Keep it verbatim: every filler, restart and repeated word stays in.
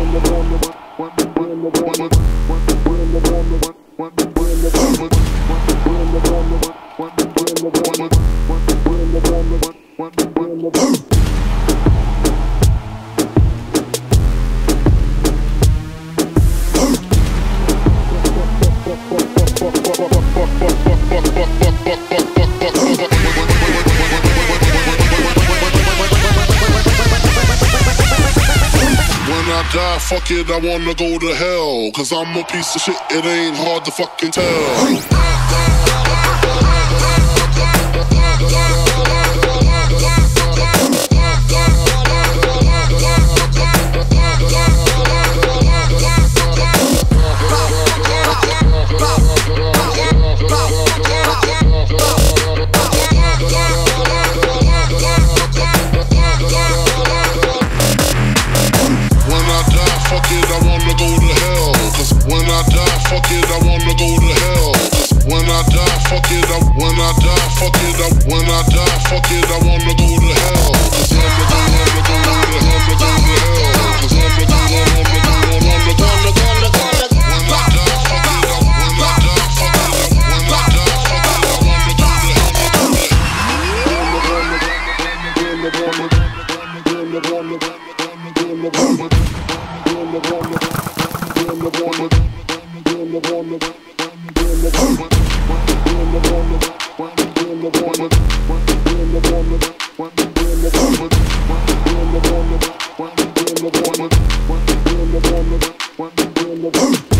Fuck it, I wanna go to hell. Cause I'm a piece of shit, it ain't hard to fucking tell. Fuck it, I wanna go to hell. Cause when I die, fuck it, I, when I die, fuck it, I, when I die, fuck it, I wanna go to hell. Cause I'ma go, I'ma go, I'ma go, I'ma go to hell. Cause I'ma go, I'ma go, I'ma go, I'ma go, I'ma go, I'ma go. When I die, fuck it, I, when I die, fuck it, I, when I die, fuck it, I wanna go to hell. What?